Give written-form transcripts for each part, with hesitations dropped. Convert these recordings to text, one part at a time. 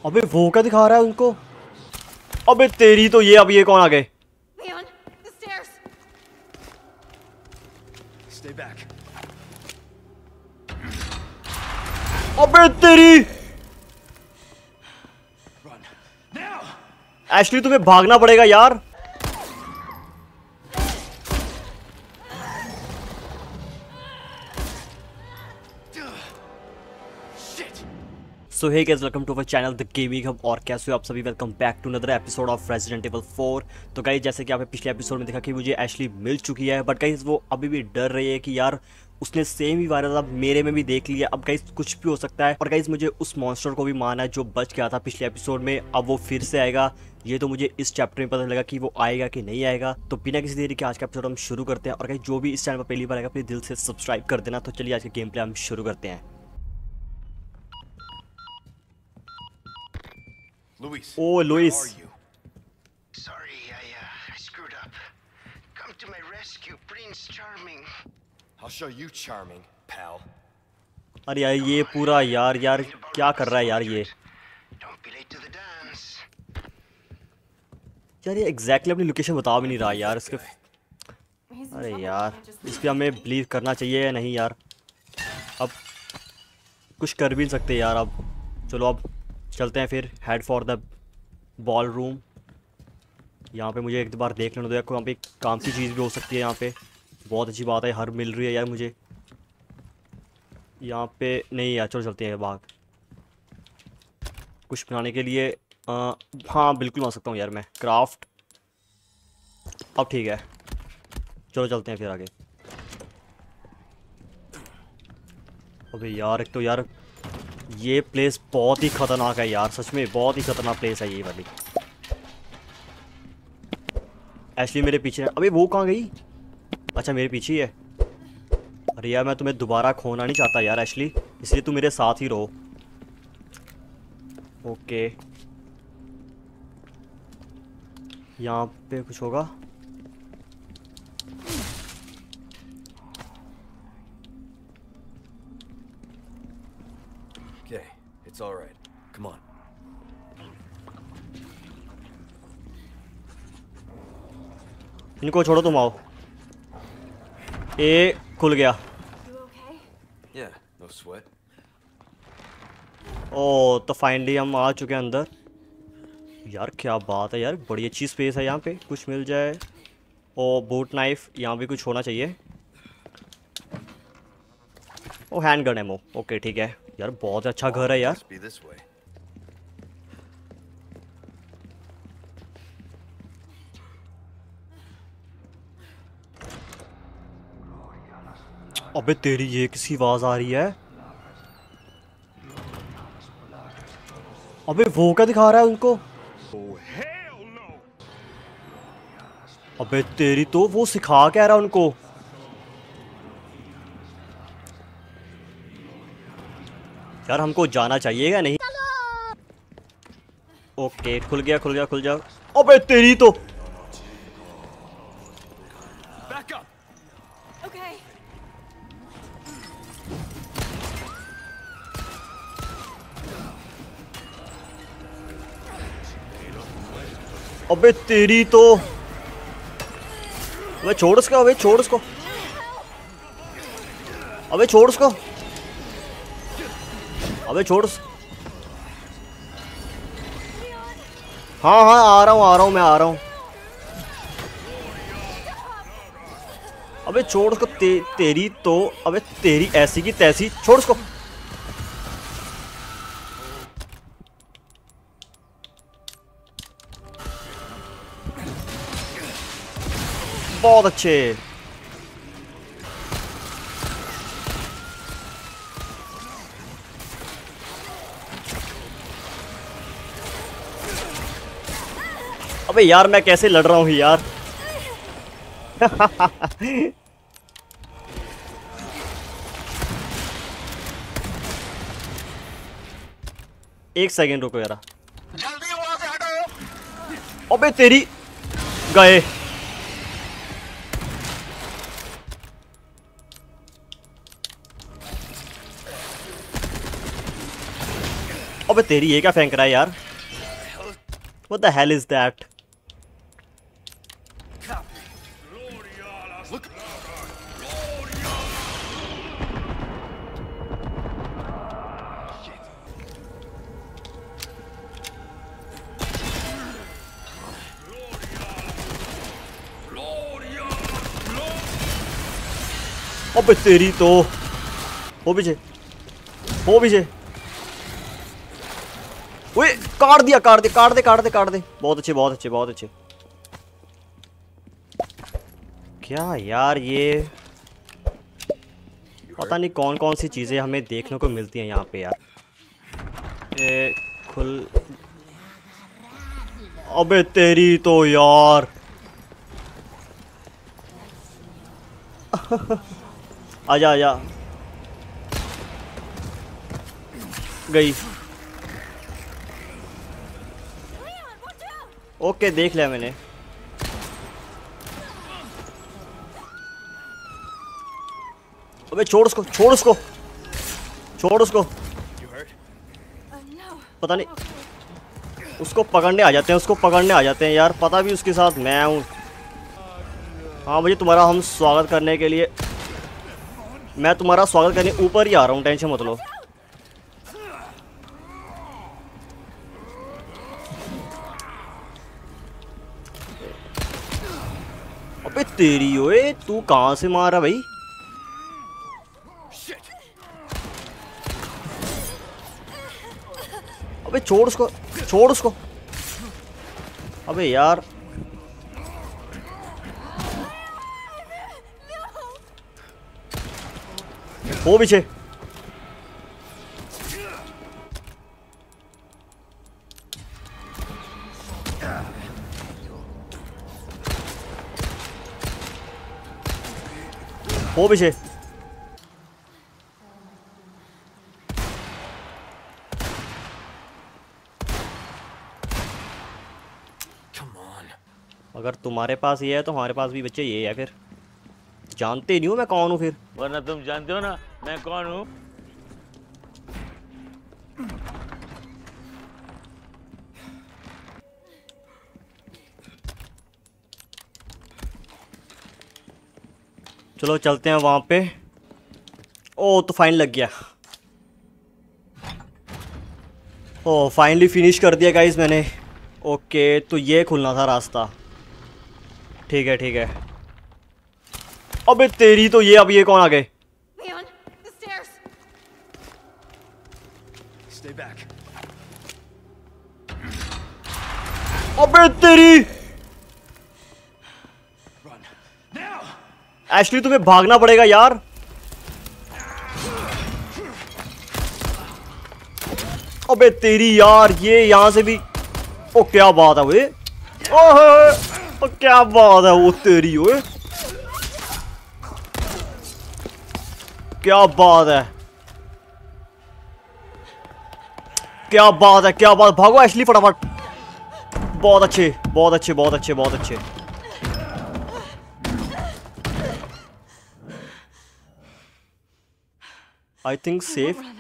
अबे वो क्या दिखा रहा है उनको? अबे तेरी तो ये, अब ये कौन आ गए? Leon, the stairs. Stay back. अबे तेरी! Run. Now! एशली तुम्हें भागना पड़ेगा यार। So hey guys, welcome to our channel the gaming hub. और कैसे हो आप सभी? Welcome back to another episode of Resident Evil 4। तो गाइस, जैसे कि आपने पिछले एपिसोड में देखा कि मुझे एशली मिल चुकी है, बट गाइस वो अभी भी डर रही है कि यार उसने सेम ही वायरस अब मेरे में भी देख लिया। अब गाइस कुछ भी हो सकता है। और गाइस मुझे उस मॉन्स्टर को भी मारना है जो बच गया था पिछले एपिसोड में। अब वो फिर से आएगा, ये तो मुझे इस चैप्टर में पता लगा कि वो आएगा कि नहीं आएगा। तो बिना किसी देरी के आज का एपिसोड हम शुरू करते हैं। और गाइस जो भी इस चैनल पर पहली बार आएगा प्लीज दिल से सब्सक्राइब कर देना। तो चलिए आज के गेम प्ले हम शुरू करते हैं। Luis. Oh, Luis. Where are you? Sorry, I screwed up. Come to my rescue, Prince Charming. I'll show you charming, pal. अरे यार ये पूरा यार क्या कर रहा है यार ये? Don't be late to the dance. यार ये एग्जैक्टली अपनी लोकेशन बता भी नहीं रहा यार इसके। He's in अरे trouble. यार Can't just इस पे हमें बिलीव करना चाहिए या नहीं यार? अब कुछ कर भी नहीं सकते यार। अब चलो अब चलते हैं फिर, head for the ball room. यहाँ पे मुझे एक बार देख लेना दो यार, वहाँ पे काम की चीज़ भी हो सकती है यहाँ पे। बहुत अच्छी बात है, हर मिल रही है यार मुझे यहाँ पे। नहीं यार चलो चलते हैं भाग। कुछ बनाने के लिए हाँ बिल्कुल बना सकता हूँ यार मैं, क्राफ्ट। अब ठीक है, चलो चलते हैं फिर आगे। अबे यार एक तो यार ये प्लेस बहुत ही खतरनाक है यार, सच में बहुत ही खतरनाक प्लेस है ये वाली। एशली मेरे पीछे है। अबे वो कहाँ गई? अच्छा मेरे पीछे ही है। अरे यार मैं तुम्हें दोबारा खोना नहीं चाहता यार एशली, इसलिए तू मेरे साथ ही रहो। ओके यहाँ पे कुछ होगा। Okay, it's all right. Come on. इनको छोड़ो, तुम आओ। ए खुल गया। You okay? Yeah, no sweat. ओ तो फाइनली हम आ चुके हैं अंदर। यार क्या बात है यार, बड़ी अच्छी स्पेस है यहाँ पे। कुछ मिल जाए। ओ बूट नाइफ यहाँ भी कुछ होना चाहिए। Oh handgun ammo. Okay ठीक है यार, बहुत अच्छा घर है यार। Must be this way. अबे तेरी ये किसी आवाज आ रही है? अबे वो क्या दिखा रहा है उनको? अबे तेरी तो वो सिखा क्या रहा है उनको? यार हमको जाना चाहिए या नहीं? ओके खुल गया खुल गया खुल जा। अबे तेरी तो Back up. Okay. अबे तेरी तो। अबे छोड़ उसको, अबे छोड़ उसको, अबे छोड़ उसको, अबे छोड़ उस... हाँ आ रहा हूँ मैं आ रहा हूँ। अबे छोड़ उसको। तेरी तो। अबे तेरी ऐसी की तैसी, छोड़ उसको। बहुत अच्छे। अबे यार मैं कैसे लड़ रहा हूँ यार। एक सेकेंड रुको यार। जल्दी वहां से हटो। अबे तेरी गए। अबे तेरी ये क्या फेंक रहा है यार? What the hell is that? Look. अबे तेरी तो हो पीछे, हो पीछे। ओए काट दिया, काट दे, काट दे, काट दे, काट दे। बहुत अच्छे, बहुत अच्छे, बहुत अच्छे। क्या यार, ये पता नहीं कौन कौन सी चीजें हमें देखने को मिलती हैं यहाँ पे यार। ये खुल, अबे तेरी तो यार। आजा आजा, गई। ओके देख लिया मैंने। अबे छोड़ उसको, छोड़ उसको, छोड़ उसको। No. पता नहीं, उसको पकड़ने आ जाते हैं, उसको पकड़ने आ जाते हैं यार। पता भी उसके साथ मैं हूँ। हाँ भैया, तुम्हारा हम स्वागत करने के लिए, मैं तुम्हारा स्वागत करने ऊपर ही आ रहा हूँ, टेंशन मत लो। अबे तेरी ओए, तू कहाँ से मारा भाई? अबे छोड़ उसको, छोड़ उसको। अबे यार, वो पीछे। वो पीछे। Come on. अगर तुम्हारे पास ये है तो हमारे पास भी बच्चे ये है। फिर जानते नहीं हो मैं कौन हूँ फिर। वरना तुम जानते हो ना मैं कौन हूँ। चलो चलते हैं वहां पे। ओ तो फाइन लग गया। ओ फाइनली फिनिश कर दिया गाइस मैंने। ओके तो ये खुलना था रास्ता। ठीक है ठीक है। अबे तेरी तो ये, अब ये कौन आ गए? Leon, the stairs. Stay back. अबे तेरी, Run. Now! एशली तुम्हें भागना पड़ेगा यार। अबे तेरी यार, ये यहाँ से भी। ओ क्या बात है वे, ओह क्या बात है वो तेरी ओए, क्या बात है, क्या बात है, क्या बात। भागो एशली फटाफट। बहुत अच्छे, बहुत अच्छे, बहुत अच्छे, बहुत अच्छे। I think safe. Run.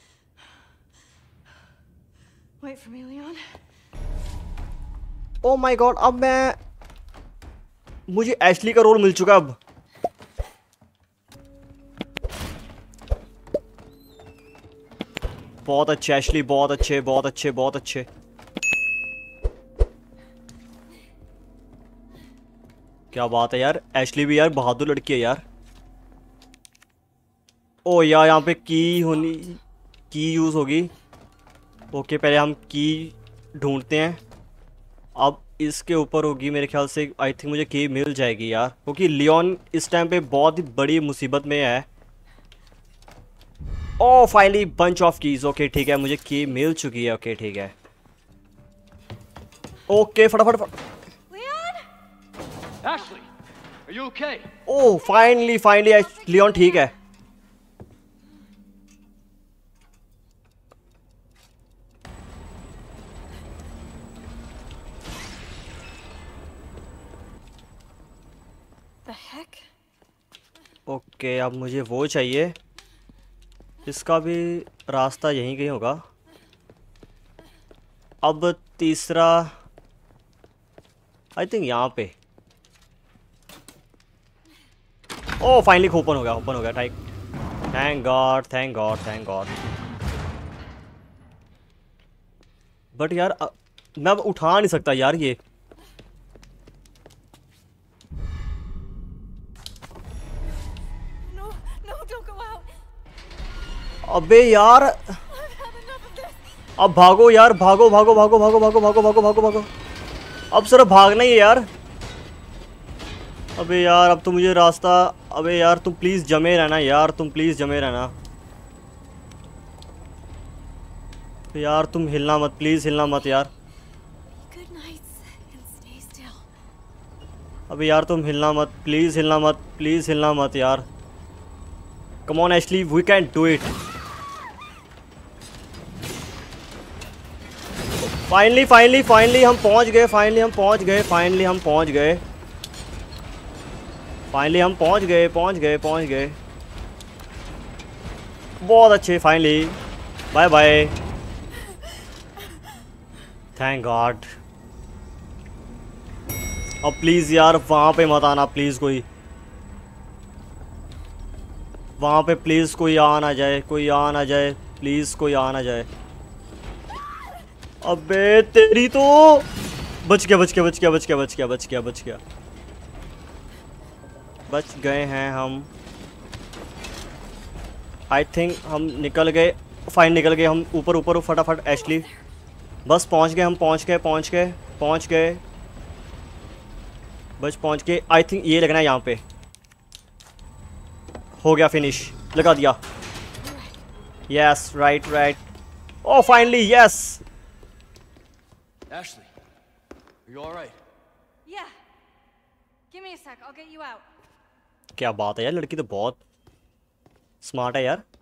Wait for me, Leon. Oh my God, अब मैं, मुझे एशली का रोल मिल चुका अब। बहुत अच्छे एशली, बहुत अच्छे, बहुत अच्छे, बहुत अच्छे। क्या बात है यार, एशली भी यार बहादुर लड़की है यार। ओ यार यहाँ पे की होनी, की यूज होगी। ओके पहले हम की ढूंढते हैं। अब इसके ऊपर होगी मेरे ख्याल से। आई थिंक मुझे की मिल जाएगी यार, क्योंकि लियोन इस टाइम पे बहुत ही बड़ी मुसीबत में है। Oh finally bunch of keys. Okay ठीक है, मुझे की मिल चुकी है। ओके ठीक है, ओके फटाफट। Leon? Ashley, are you okay? Oh finally finally Leon ठीक है। The heck? ओके अब मुझे वो चाहिए। इसका भी रास्ता यहीं कहीं होगा। अब तीसरा आई थिंक यहाँ पे। ओ फाइनली ओपन हो गया ठीक। Thank God thank God thank God. But यार मैं अब उठा नहीं सकता यार ये। No, no, don't go out. अबे यार I've had enough of this. अब भागो यार, भागो भागो भागो भागो भागो भागो भागो भागो भागो। अब सिर्फ भागना ही है यार। अबे यार अब तो मुझे रास्ता। अबे यार तुम प्लीज़ जमे रहना यार, तुम प्लीज़ जमे रहना यार, तुम हिलना मत, प्लीज़ हिलना मत यार। Good nights and stay still. अबे यार तुम हिलना मत, प्लीज़ हिलना मत, प्लीज़ हिलना मत यार। Come on Ashley, we can do it. Finally finally finally हम पहुंच गए, फाइनली हम पहुंच गए, फाइनली हम पहुंच गए, फाइनली हम पहुंच गए, पहुंच गए, पहुंच गए। बहुत अच्छे, finally bye bye. Thank God. अब प्लीज़ यार वहाँ पे मत आना प्लीज़, कोई वहाँ पे प्लीज़ कोई आ ना जाए, कोई आ ना जाए प्लीज़, कोई आ ना जाए। अबे तेरी तो बच गया बच गया बच गया बच गया बच गया बच गया बच गया, बच गए हैं हम। आई थिंक हम निकल गए, फाइन निकल गए हम। ऊपर ऊपर फटाफट एशली, बस पहुंच गए हम, पहुंच गए पहुंच गए पहुंच गए, बस पहुंच गए। आई थिंक ये लगना है यहाँ पे। हो गया फिनिश, लगा दिया। Yes right right. Oh finally yes. Ashley, are you all right? Yeah. Give me a sec. I'll get you out. क्या बात है यार, लड़की तो बहुत स्मार्ट है यार।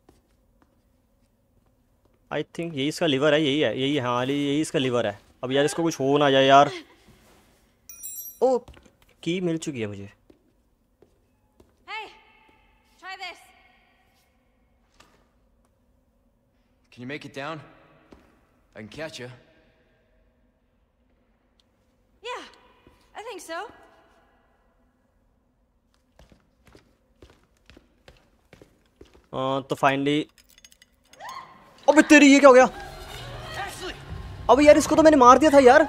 आई थिंक यही इसका लिवर है, यही है, यही है, हाँ यही इसका लिवर है। अब यार इसको कुछ हो ना जाए यार। ओ की मिल चुकी है मुझे। Hey, try this. Can you make it down? I can catch you. Yeah, I think so. तो फाइनली। अबे तेरी ये क्या हो गया? Ashley! अबे यार इसको तो मैंने मार दिया था यार।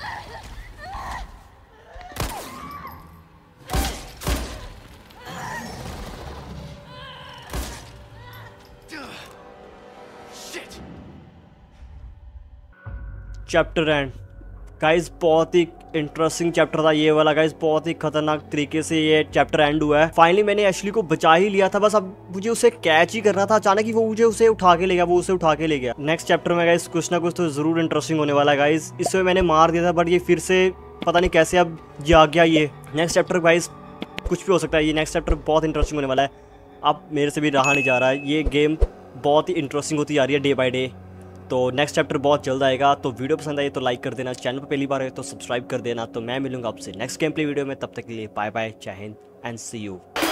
चैप्टर एंड गाइस, बहुत ही इंटरेस्टिंग चैप्टर था ये वाला गाइस। बहुत ही खतरनाक तरीके से ये चैप्टर एंड हुआ है। फाइनली मैंने एशली को बचा ही लिया था, बस अब मुझे उसे कैच ही करना था। अचानक ही वो मुझे उसे उठा के ले गया, वो उसे उठा के ले गया। नेक्स्ट चैप्टर में गाइस कुछ ना कुछ तो जरूर इंटरेस्टिंग होने वाला है गाइस। इसमें मैंने मार दिया था बट ये फिर से पता नहीं कैसे अब जाग गया ये। नेक्स्ट चैप्टर गाइस कुछ भी हो सकता है, ये नेक्स्ट चैप्टर बहुत इंटरेस्टिंग होने वाला है। अब मेरे से भी रहा नहीं जा रहा है, ये गेम बहुत ही इंटरेस्टिंग होती जा रही है डे बाय डे। तो नेक्स्ट चैप्टर बहुत जल्द आएगा। तो वीडियो पसंद आई तो लाइक कर देना, चैनल पर पहली बार है तो सब्सक्राइब कर देना। तो मैं मिलूंगा आपसे नेक्स्ट गेम प्ले वीडियो में, तब तक के लिए बाय बाय, जय हिंद एंड सी यू।